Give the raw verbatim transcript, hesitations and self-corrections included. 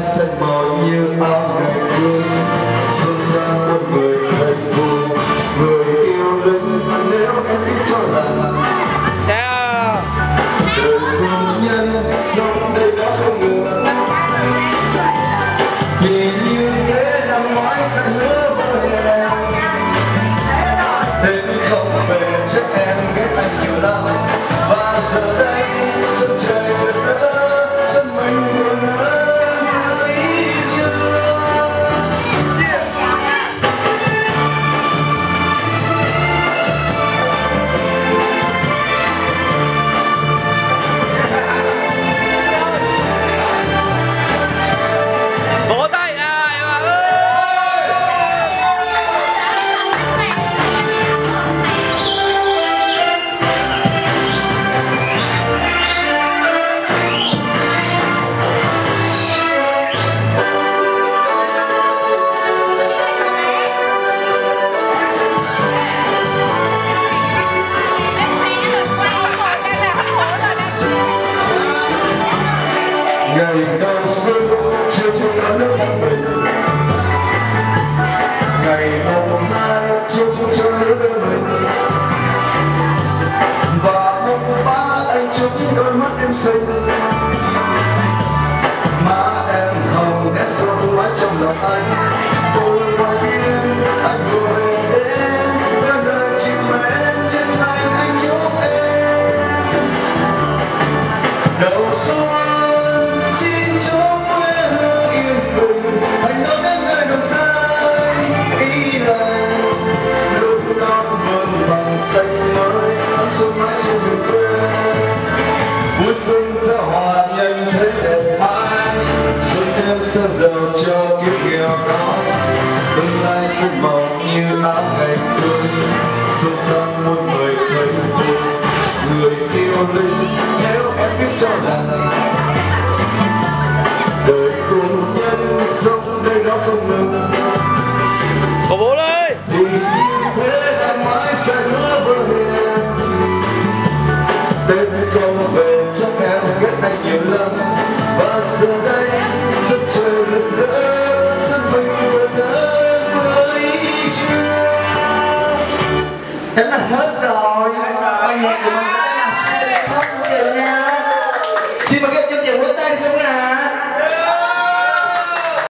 xanh màu như áo ngày cưới, xuân sang một người thầy phù, người yêu lính. Nếu em biết cho rằng đời quân nhân sống đây đó không ngừng, thì như thế năm ngoái sẽ hứa với em, tên không về chắc em ghét anh nhiều lắm. Và giờ đây sân trời rực rỡ, sân mình vừa nở như chưa. Vỗ tay ai mà ơi. Ngày đầu xuân chiều trên cả nước Thái Bình, ngày mùng hai chiều trên trời đất mình, và mùng ba anh chúc đôi mắt em xinh, má em hồng nét son mãi trong lòng anh. Tôi ngoài biên anh vừa về đến bên đời chim én trên thành anh chúc em đầu xuân. Xanh mới tháng xuân mãi trên rừng quê, vui xuân sẽ hòa nhanh thấy đẹp mãi, xuân thêm sơn dầu cho kiếp nghèo đói. Tương lai muôn màu như áo ngày cưới, xuân sang muôn người thấy vui, người yêu lính. Nếu em biết cho rằng đời quân nhân sống đây đó không ngừng, Cổ vũ đi. thì như thế là mãi sẽ hứa với em, tên không về chắc em ghét anh nhiều lắm. Và giờ đây